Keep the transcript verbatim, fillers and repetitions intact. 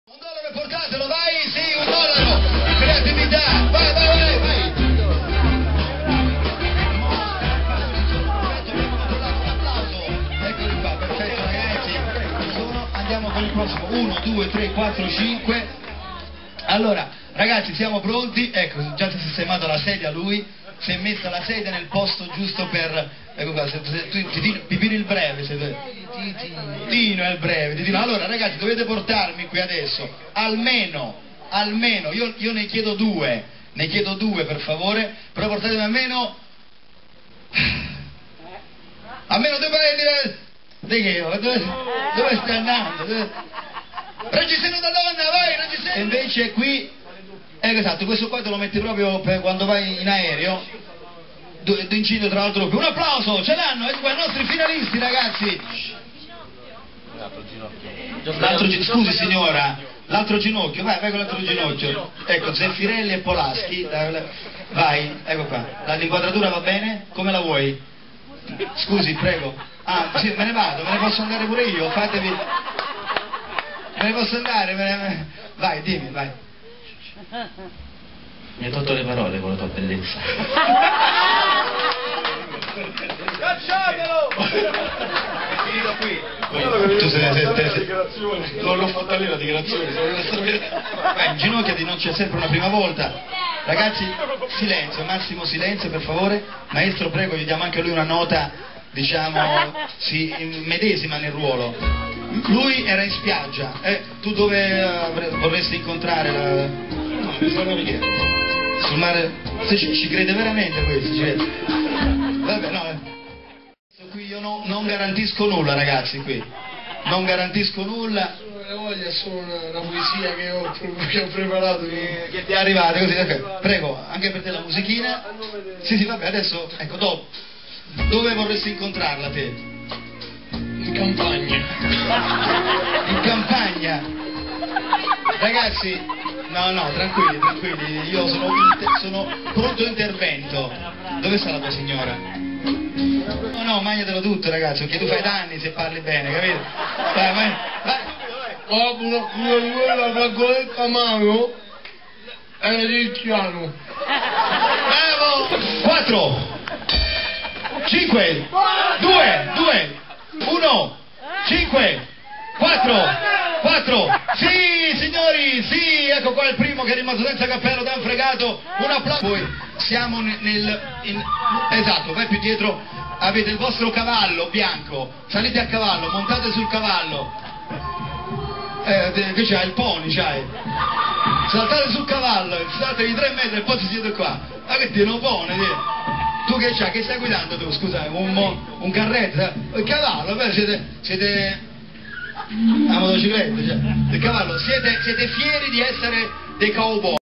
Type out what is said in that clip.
Un dollaro portatelo, vai, sì, un dollaro, creatività, vai, vai, vai, vai. Eccoli qua, perfetto ragazzi, sono, andiamo con il prossimo, uno, due, tre, quattro, cinque. Allora, ragazzi, siamo pronti, ecco, già si è sistemata la sedia lui, si è messa la sedia nel posto giusto per, ecco qua, se, se, tu, Titino, Pipino il breve, se, Tino è il breve, Titino. Allora ragazzi, dovete portarmi qui adesso, almeno, almeno, io, io ne chiedo due, ne chiedo due per favore, però portatemi almeno, almeno due paesi, di che, dove, dove stai andando? Dove... Reggiseno da donna, vai, Reggiseno! E invece qui, ecco esatto, questo qua te lo metti proprio per quando vai in aereo, d'incito tra l'altro. Un applauso, ce l'hanno, ecco qua i nostri finalisti ragazzi! L'altro ginocchio, scusi signora, l'altro ginocchio, vai, vai con l'altro ginocchio. Ecco, Zeffirelli e Polaschi, vai, ecco qua. L'inquadratura va bene? Come la vuoi? Scusi, prego. Ah, sì, me ne vado, me ne posso andare pure io, fatevi... Me ne posso andare? Me ne... Vai, dimmi, vai. Mi hai tolto le parole con la tua bellezza. Cacciatelo! Finito qui. Tu sei, sei, sei, sei. Non l'ho fatta lì la dichiarazione. Vai, inginocchiati, non c'è sempre una prima volta. Ragazzi, silenzio, massimo silenzio per favore. Maestro, prego, gli diamo anche a lui una nota, diciamo, si medesima nel ruolo. Lui era in spiaggia, eh, tu dove uh, vorresti incontrare la... No, sul mare, se ci, ci crede veramente questo, ci crede. Vabbè, no, eh. Qui io no, non garantisco nulla ragazzi, qui, non garantisco nulla. La voglia è solo una, una poesia che ho, che ho preparato. Che, che ti è arrivata così, okay. Prego, anche per te la musichina. Sì, sì, vabbè, adesso, ecco, dopo. Dove vorresti incontrarla te? In campagna. In campagna? Ragazzi, no, no, tranquilli, tranquilli, io sono, sono pronto intervento. Dove sta la tua signora? No, no, mangiatelo tutto ragazzi, perché tu fai danni se parli bene, capito? Vai, vai, vai. Ho una quella fragoletta a mano e l'egiziano. Bravo! quattro cinque due due uno cinque quattro quattro sì signori, sì, ecco qua il primo che è rimasto senza cappello, Dan fregato, un applauso. Poi siamo nel in, esatto, vai più dietro, avete il vostro cavallo bianco, salite a cavallo, montate sul cavallo, eh, che c'hai, il pony c'hai, saltate sul cavallo, saltate di tre metri e poi si siete qua, ma che tiene un pony, tu che c'hai, che stai guidando tu, scusa, un, un carretto, il cavallo, beh, siete, siete a motocicletta, cioè, il cavallo, siete, siete fieri di essere dei cowboy.